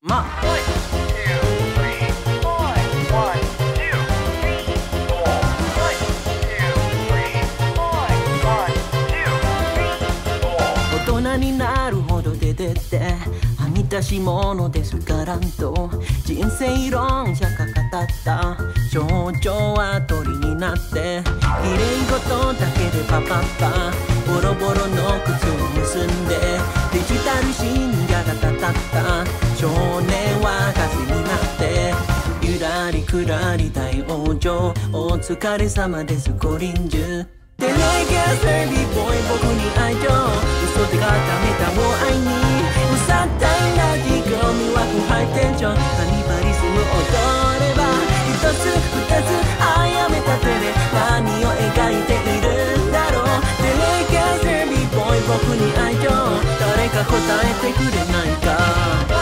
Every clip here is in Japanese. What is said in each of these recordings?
ま。大人になるほど出てってはみ出し物ですからんと人生論者が語った少女は鳥になって綺麗事だけでパパッパボロボロの靴を結んでデジタル信者がたたった少年は風になってゆらりくらり大往生お疲れ様ですご臨終テレキャスター B-Boy 僕に愛情嘘で固めたもう愛にうさったいな時間魅惑ハイテンションカニバリズム踊れば一つ二つあやめた手で何を描いているんだろうテレキャスター B-Boy 僕に愛情誰か答えてくれないか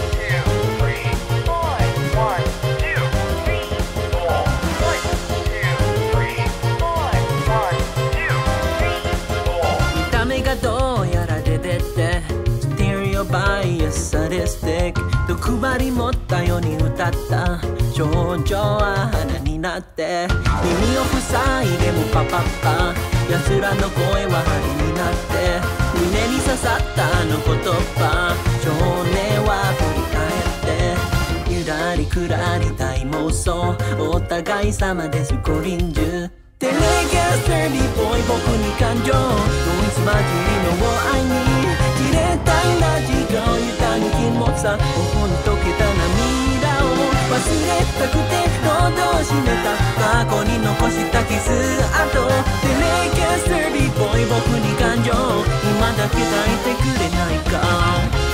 どうやら出てってステレオバイアスサディスティック毒針持ったように歌った少女は花になって耳を塞いでもパパッパ奴らの声は針になって胸に刺さったあの言葉少年は振り返ってゆらりくらり大妄想お互い様ですご臨終テレキャスター B-Boy 僕に感情ノイズ混じりの愛に切れたいな時間ゆたに気持ちさ頬に溶けた涙を忘れたくて喉を閉めた過去に残した傷跡テレキャスター B-Boy 僕に感情今だけ抱いてくれないか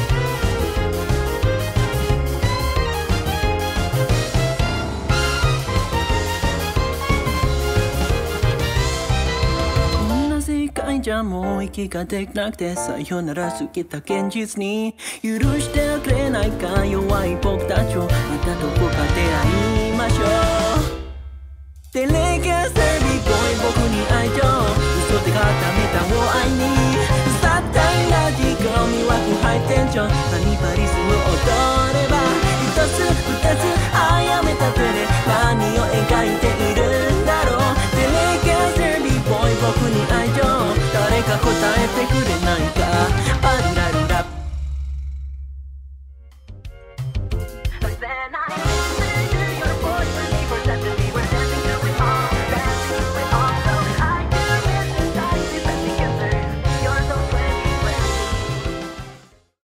じゃもう息ができなくてさよなら過ぎた現実に許してくれないか弱い僕たちをまたどこかで会いましょうテレキャスター B-Boy 僕に愛情嘘で固めたもう愛にさったいな時間魅惑ハイテンションカニバリズム踊れば一つ二つあやめた手で何を描いているんだろうテレキャスター B-Boy 僕に愛情誰か答えてくれ